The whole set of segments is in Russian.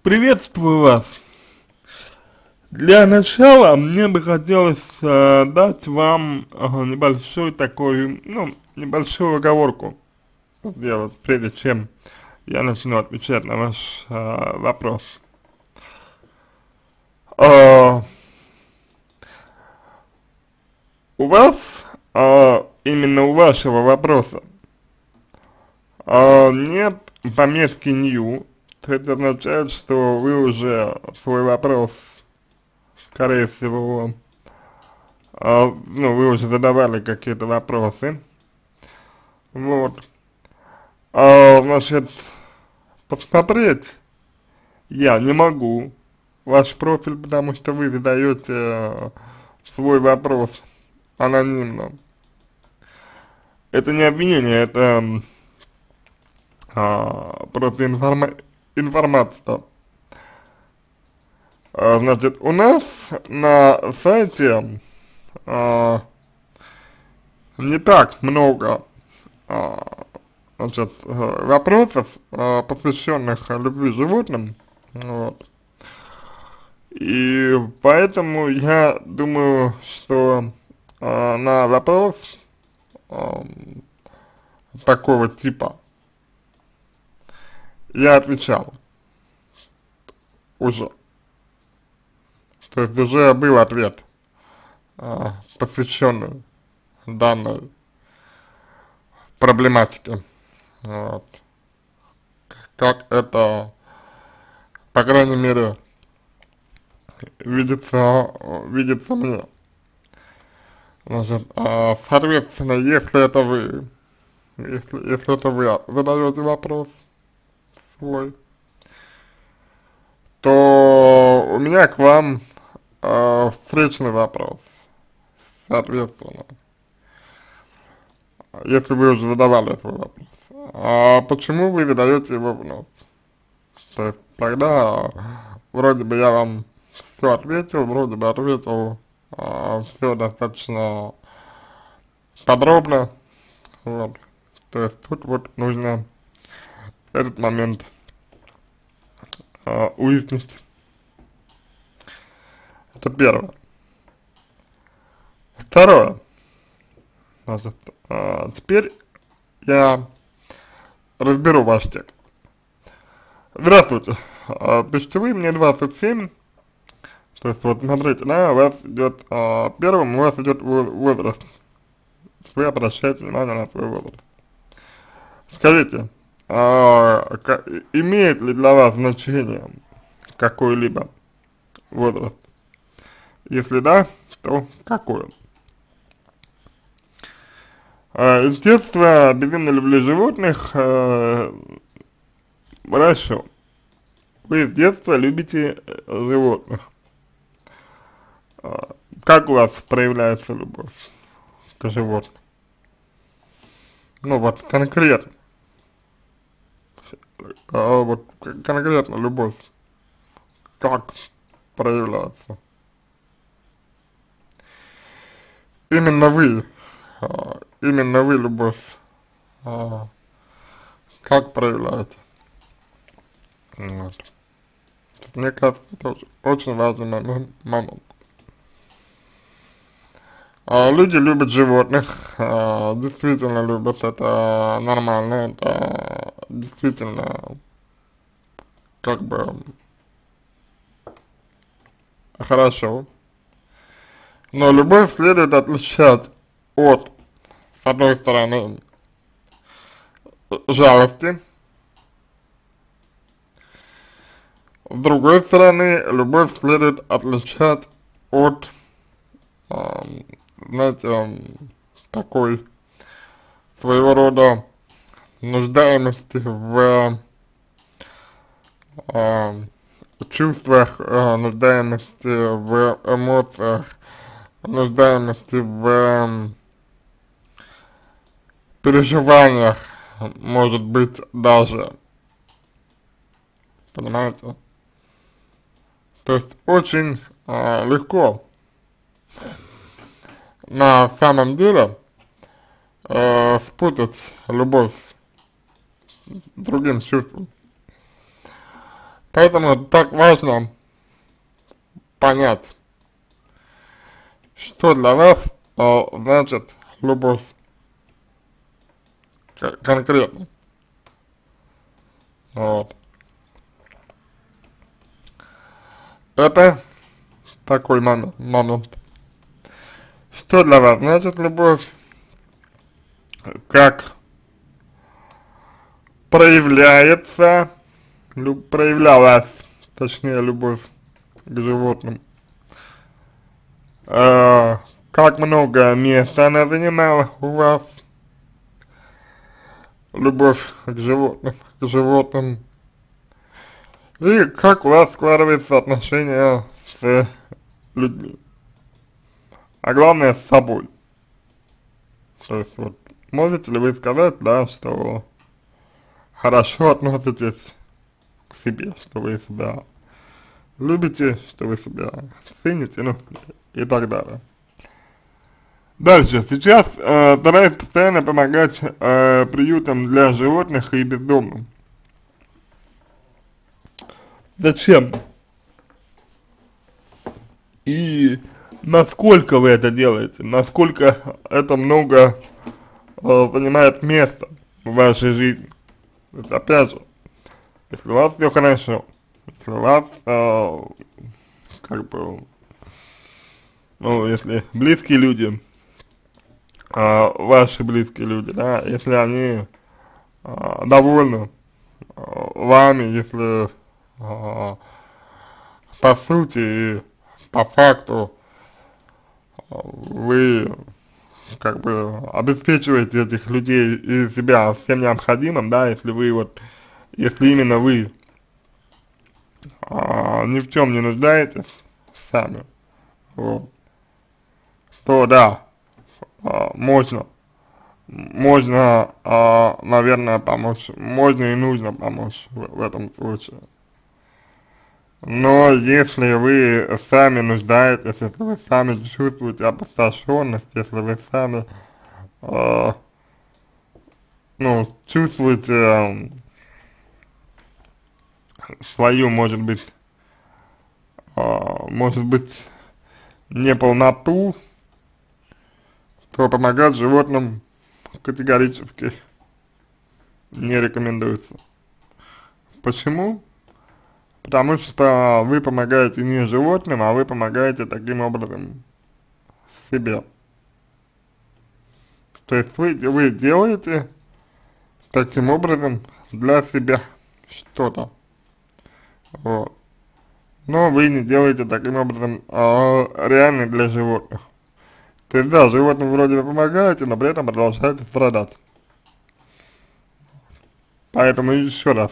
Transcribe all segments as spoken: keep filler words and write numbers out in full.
Приветствую вас. Для начала мне бы хотелось э, дать вам э, небольшую такую, ну, небольшую оговорку сделать, прежде чем я начну отвечать на ваш э, вопрос. Э, у вас, э, именно у вашего вопроса, э, нет пометки нью, это означает, что вы уже свой вопрос, скорее всего, а, ну, вы уже задавали какие-то вопросы, вот, а, значит, посмотреть я не могу ваш профиль, потому что вы задаете э, свой вопрос анонимно. Это не обвинение, это а, просто информа информация. А, значит, у нас на сайте а, не так много а, значит, э, вопросов, э, посвященных любви к животным, вот, и поэтому я думаю, что э, на вопрос э, такого типа я отвечал уже, то есть уже был ответ, э, посвященный данной проблематике, вот, как это, по крайней мере, видится, видится мне. Значит, а, соответственно, если это вы, если, если это вы задаете вопрос свой, то у меня к вам а, встречный вопрос, соответственно, если вы уже задавали свой вопрос. А почему вы задаете его вновь? То есть тогда вроде бы я вам все ответил, вроде бы ответил а, все достаточно подробно, вот, то есть тут вот нужно этот момент а, уяснить. Это первое. Второе. Значит, а, теперь я разберу ваш текст. Здравствуйте. А, пишите вы, мне двадцать семь. То есть вот смотрите, да, у вас идет, а, первым у вас идет возраст. Вы обращаете внимание на свой возраст. Скажите, а, имеет ли для вас значение какой-либо возраст? Если да, то какой? А, из детства безумно люблю животных, а, хорошо. Вы с детства любите животных. А, как у вас проявляется любовь к животным? Ну вот конкретно, а, вот конкретно любовь, как проявляется? Именно вы, а, именно вы любовь, а, как проявляете? Вот. Мне кажется, это очень, очень важный момент. А, люди любят животных, а, действительно любят, это нормально, это действительно как бы хорошо. Но любовь следует отличать от, с одной стороны, жалости, с другой стороны, любовь следует отличать от, э, знаете, такой своего рода нуждаемости в э, чувствах, э, нуждаемости в эмоциях, нуждаемости в э, переживаниях, может быть, даже, понимаете? То есть очень э, легко на самом деле э, спутать любовь с другим чувством. Поэтому так важно понять, что для вас э, значит любовь конкретно. Вот. Это такой момент, момент. Что для вас значит любовь, как проявляется, люб, проявлялась, точнее, любовь к животным, э, как много места она занимала у вас, любовь к животным, к животным, и как у вас складывается отношения с людьми, а главное с собой. То есть вот можете ли вы сказать, да, что хорошо относитесь к себе, что вы себя любите, что вы себя цените, ну и так далее. Дальше, сейчас э, стараюсь постоянно помогать э, приютам для животных и бездомным. Зачем? И насколько вы это делаете, насколько это много э, занимает места в вашей жизни. То есть, опять же, если у вас все хорошо, если у вас, э, как бы, ну, если близкие люди, э, ваши близкие люди, да, если они э, довольны э, вами, если э, по сути и по факту э, вы как бы обеспечиваете этих людей и себя всем необходимым, да, если вы вот, если именно вы а, ни в чем не нуждаетесь сами, вот, то да, а, можно, можно, а, наверное, помочь, можно и нужно помочь в, в этом случае. Но если вы сами нуждаетесь, если вы сами чувствуете опустошенность, если вы сами, э, ну, чувствуете э, свою, может быть, э, может быть, неполноту, то помогать животным категорически не рекомендуется. Почему? Потому что вы помогаете не животным, а вы помогаете таким образом себе. То есть вы, вы делаете таким образом для себя что-то. Вот. Но вы не делаете таким образом а, реально для животных. То есть да, животным вроде бы помогаете, но при этом продолжаете страдать. Поэтому еще раз.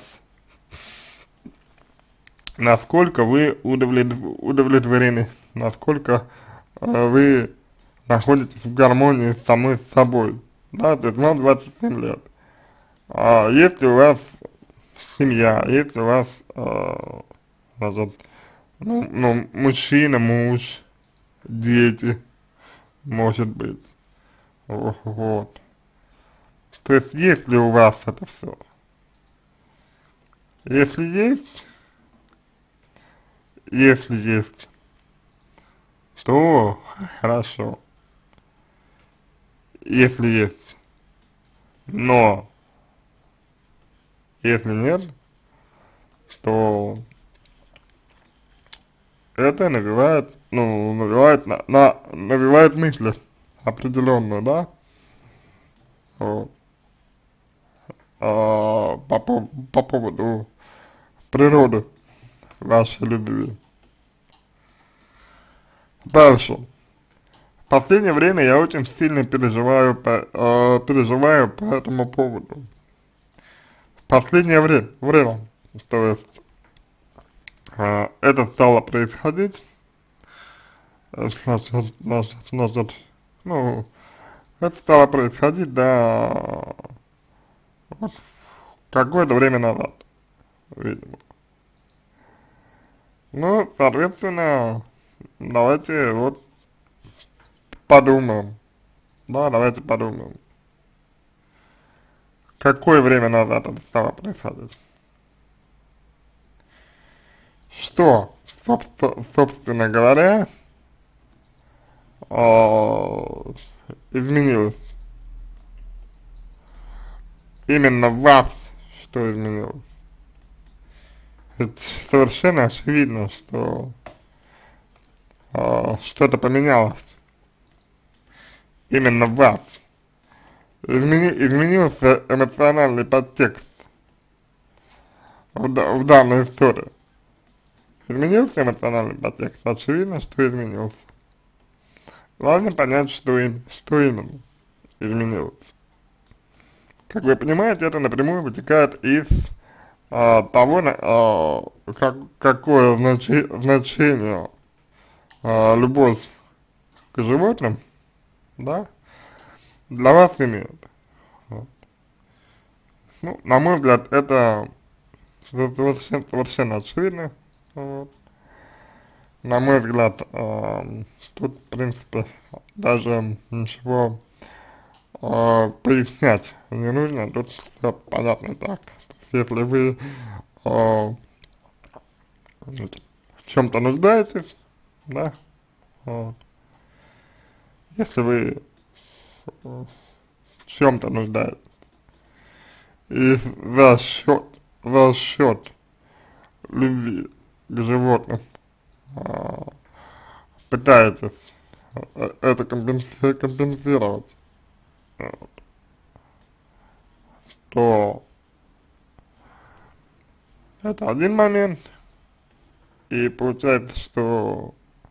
Насколько вы удовлетворены, насколько э, вы находитесь в гармонии с самой собой, да, то есть вам двадцать семь лет, а если у вас семья, если у вас, э, значит, ну, ну, мужчина, муж, дети, может быть, вот, то есть есть ли у вас это все, если есть, если есть, то хорошо. Если есть, но если нет, то это навевает, ну, навевает на, на навевает мысли определенную, да, вот, а, по, по, по поводу природы вашей любви. Дальше. В последнее время я очень сильно переживаю по, э, переживаю по этому поводу. В последнее время, время, то есть, э, это стало происходить, э, значит, значит, значит, ну, это стало происходить, да, вот, какое-то время назад, видимо. Ну, соответственно, давайте вот подумаем, да, давайте подумаем, какое время назад это стало происходить. что, собственно, собственно говоря, э, изменилось? Именно в вас что изменилось? Ведь совершенно очевидно, что э, что-то поменялось именно в вас. Измени, изменился эмоциональный подтекст в, да- в данной истории. Изменился эмоциональный подтекст? Очевидно, что изменился. Важно понять, что, им, что именно изменилось. Как вы понимаете, это напрямую вытекает из а, того, а, как, какое значи, значение а, любовь к животным, да, для вас имеет. Вот. Ну, на мой взгляд, это совершенно, совершенно очевидно. Вот. На мой взгляд, э, тут, в принципе, даже ничего э, пояснять не нужно, тут все понятно так. То есть, если вы э, в чем-то нуждаетесь, да, вот, если вы в чем-то нуждаетесь, и за счет, за счет любви к животным э, пытаетесь э, это компенси компенсировать, э, то это один момент, и получается, что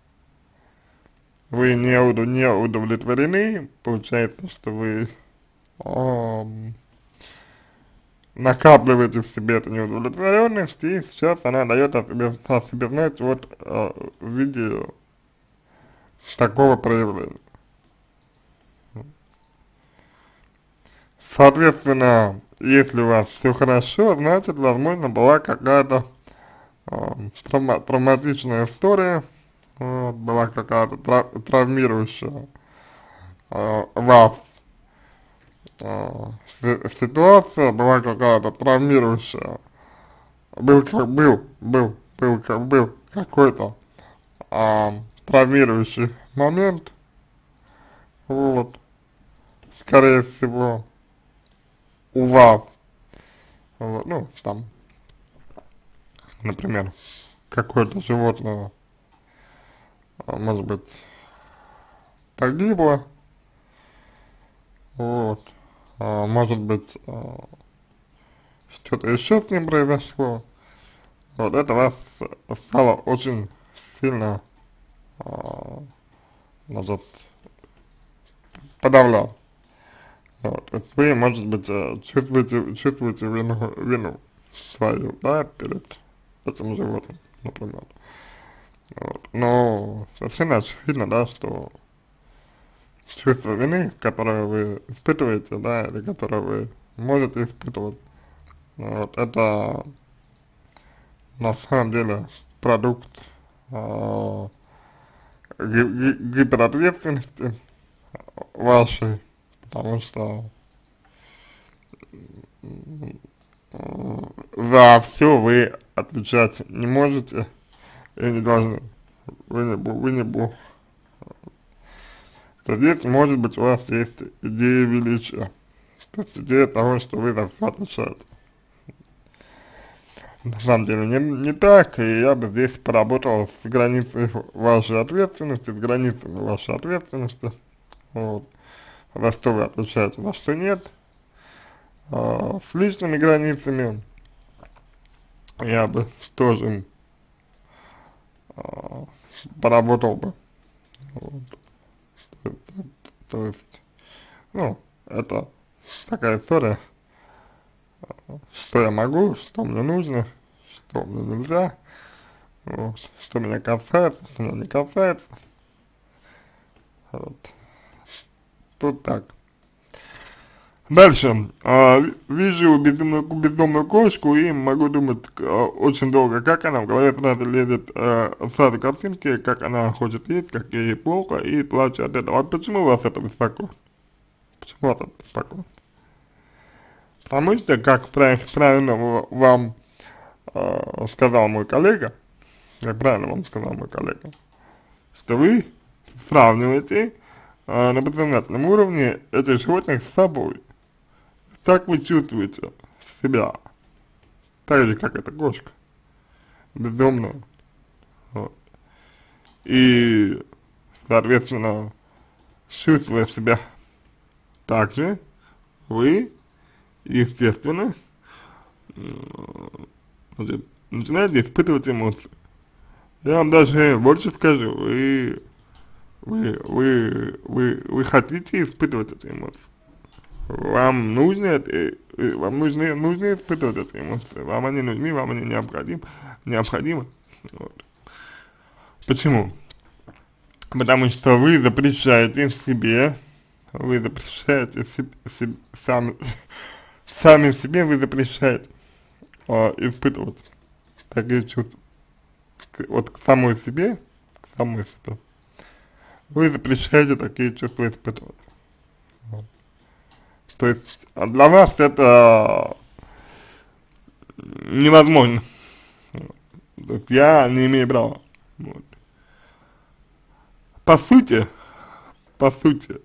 вы не, удов не удовлетворены, получается, что вы эм, накапливаете в себе эту неудовлетворенность, и сейчас она дает о себе, о себе знать вот э, в виде такого проявления. Соответственно, если у вас все хорошо, значит, возможно, была какая-то э, травма травматичная история, вот, была какая-то трав травмирующая э, вас э, ситуация, была какая-то травмирующая, был как был, был, был как был какой-то э, травмирующий момент, вот, скорее всего, у вас, вот, ну, там, например, какое-то животное, а, может быть, погибло, вот, а, может быть, а, что-то еще с ним произошло, вот это вас стало очень сильно, а, может, подавлять. Вот, то есть вы, может быть, э, чувствуете, чувствуете вину, вину свою, да, перед этим животным, например. Вот. Но совершенно очевидно, да, что чувство вины, которое вы испытываете, да, или которое вы можете испытывать, вот, это на самом деле продукт э, ги ги гиперответственности вашей, потому что за все вы отвечать не можете и не должны. Вы не, вы не Бог. То здесь, может быть, у вас есть идея величия. То есть идея того, что вы за все отвечаете. На самом деле не, не так, и я бы здесь поработал с границей вашей ответственности, с границами вашей ответственности. Вот. За что вы отвечаете, за что нет. А, с личными границами я бы тоже а, поработал бы. Вот. То, то, то есть, ну, это такая история, что я могу, что мне нужно, что мне нельзя, вот, что меня касается, что меня не касается. Вот. Тут так. Дальше. А, вижу безумную, безумную кошку и могу думать а, очень долго, как она, в голове сразу лезет, а, сразу картинки, как она хочет есть, как ей плохо, и плачу от этого. А почему вас это беспокоит? Почему вас это беспокоит? Потому что, как правильно вам э, сказал мой коллега, как правильно вам сказал мой коллега, что вы сравниваете э, на подсознательном уровне этих животных с собой. Так вы чувствуете себя, так же, как эта кошка, безумная. Вот. И, соответственно, чувствуя себя так же, вы, естественно, значит, начинаете испытывать эмоции. Я вам даже больше скажу, вы, вы, вы, вы, вы хотите испытывать эти эмоции. Вам нужно это, вам нужно, нужно испытывать эти эмоции. Вам они нужны, вам они необходимы, необходимы. Вот. Почему? Потому что вы запрещаете себе, вы запрещаете себе, себе, сами, сами себе вы запрещаете э, испытывать такие чувства. К, вот к самой себе, к самой себе. Вы запрещаете такие чувства испытывать. Вот. То есть для вас это невозможно. То есть я не имею права. Вот. По сути, по сути,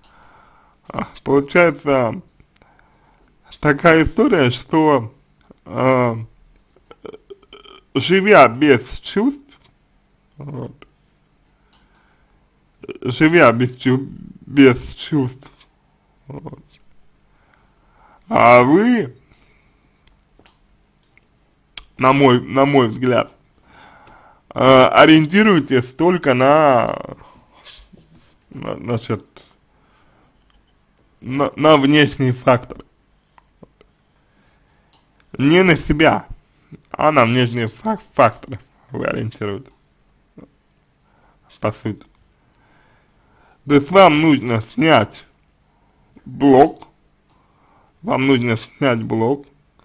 получается такая история, что э, живя без чувств, вот, живя без, чу без чувств, вот, а вы, на мой, на мой взгляд, э, ориентируетесь только на, на значит, на, на внешние факторы, не на себя, а на внешние фак факторы вы ориентируетесь, по сути. То есть вам нужно снять блок, вам нужно снять блок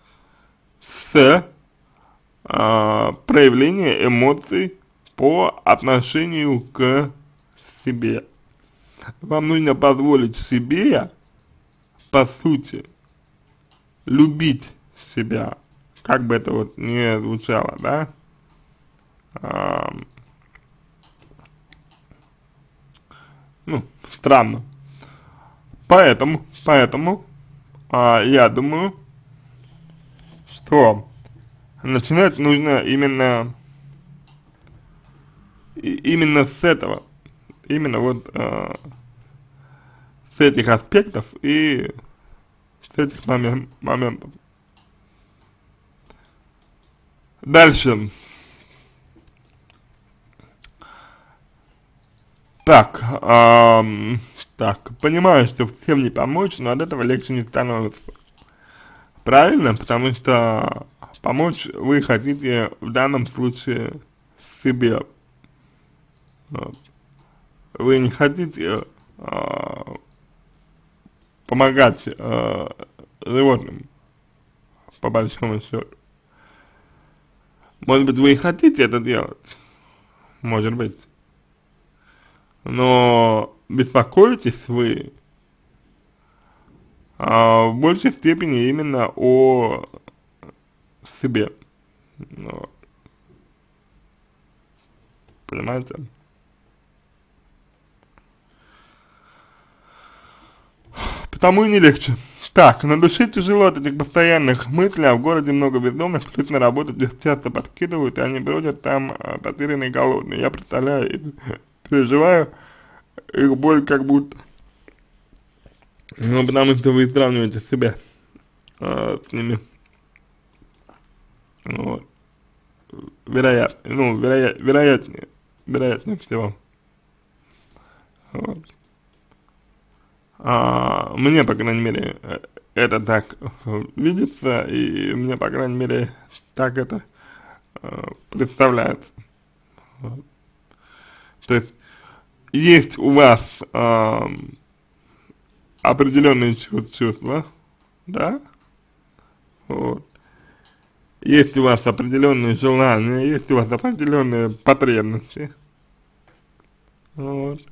с э, проявления эмоций по отношению к себе. Вам нужно позволить себе, по сути, любить себя, как бы это вот не звучало, да, а, ну, странно. Поэтому, поэтому, а, я думаю, что начинать нужно именно, и, именно с этого, именно вот а, с этих аспектов и с этих момент, моментов. Дальше. Так, эм, так, понимаю, что всем не помочь, но от этого легче не становится. Правильно? Потому что помочь вы хотите в данном случае себе. Вот. Вы не хотите э, помогать э, животным, по большому счету. Может быть, вы и хотите это делать, может быть, но беспокоитесь вы а, в большей степени именно о себе, вот. Понимаете? Потому и не легче. Так, на душе тяжело от этих постоянных мыслей, а в городе много бездомных, плюс на работу их часто подкидывают, и они бродят там а, потерянные и голодные. Я представляю и переживаю их боль как будто. Ну, потому что вы сравниваете себя а, с ними. Вот. Вероятно, ну, вероя вероятнее, вероятнее всего. Вот. А, мне, по крайней мере, это так видится, и мне, по крайней мере, так это э, представляется. Вот. То есть, есть у вас э, определенные чувства, да, вот. Есть у вас определенные желания, есть у вас определенные потребности, вот.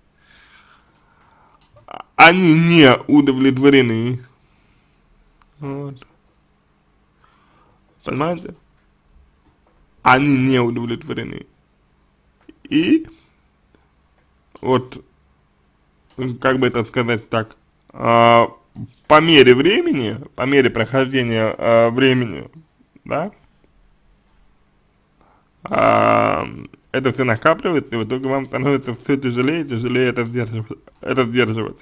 Они не удовлетворены, вот. Понимаете? они не удовлетворены. И вот, как бы это сказать так, а, по мере времени, по мере прохождения а, времени, да, а, это все накапливается, и в итоге вам становится все тяжелее и тяжелее это сдерживать. Это сдерживать.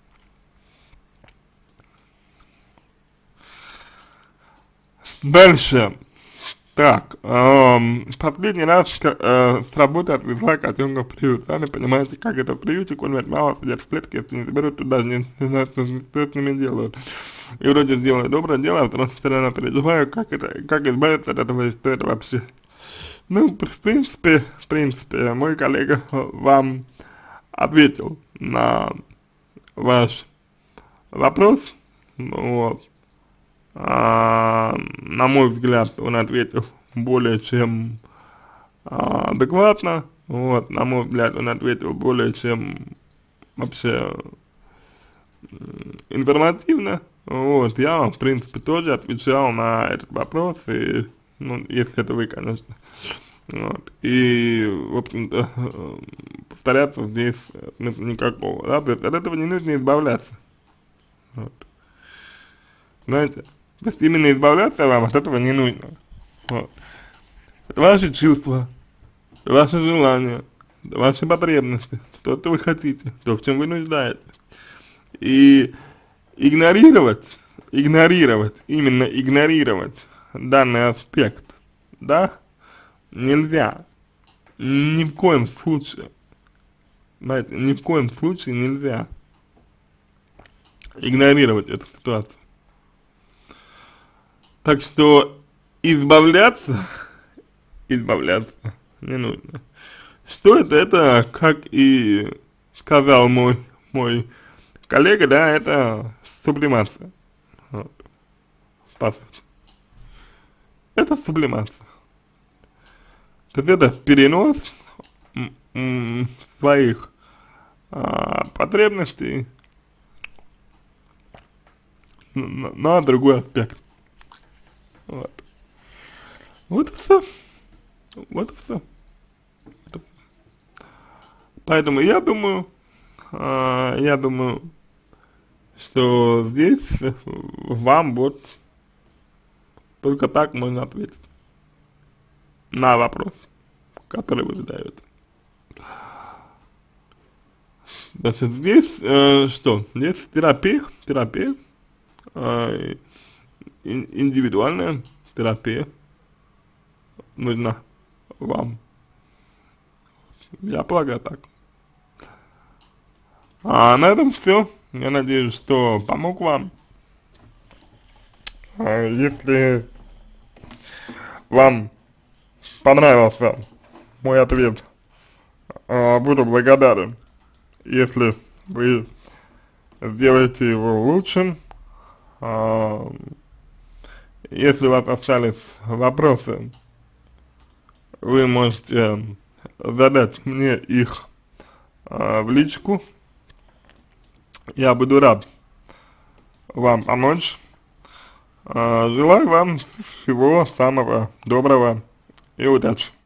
Дальше. Так, эм, последний раз э, с работы отвезла котенка в приют. Сами понимаете, как это в приюте, кормят мало, сидят в клетке, если не заберут, туда не знают, что с ними делают. И вроде сделаю доброе дело, а потом все равно переживаю, как это, как избавиться от этого, и что это вообще. Ну, в принципе, в принципе, мой коллега вам ответил на ваш вопрос, вот. А, на мой взгляд, он ответил более чем а, адекватно, вот, на мой взгляд, он ответил более чем вообще информативно, вот, я вам, в принципе, тоже отвечал на этот вопрос, и, ну, если это вы, конечно, вот, и, в общем-то, повторяться здесь смысла никакого, да, то есть от этого не нужно избавляться, вот, знаете. То есть именно избавляться вам от этого не нужно. Вот. Это ваши чувства, ваши желания, ваши потребности, что-то вы хотите, то, в чем вы нуждаетесь. И игнорировать, игнорировать, именно игнорировать данный аспект, да, нельзя. Ни в коем случае. Знаете, ни в коем случае нельзя игнорировать эту ситуацию. Так что избавляться, избавляться не нужно. Что это? Это, как и сказал мой, мой коллега, да, это сублимация. Вот. По сути. Это сублимация. То есть это перенос своих а, потребностей на, на другой аспект. Вот. Вот и все. Вот и все. Поэтому я думаю, а, я думаю, что здесь вам вот только так можно ответить на вопрос, который вы задаете. Значит, здесь э, что? Здесь терапия, терапия, э, индивидуальная терапия нужна вам. Я полагаю так. А на этом все. Я надеюсь, что помог вам. А если вам понравился мой ответ, а, буду благодарен, если вы сделаете его лучшим. А, если у вас остались вопросы, вы можете задать мне их а, в личку. Я буду рад вам помочь. А, желаю вам всего самого доброго и удачи.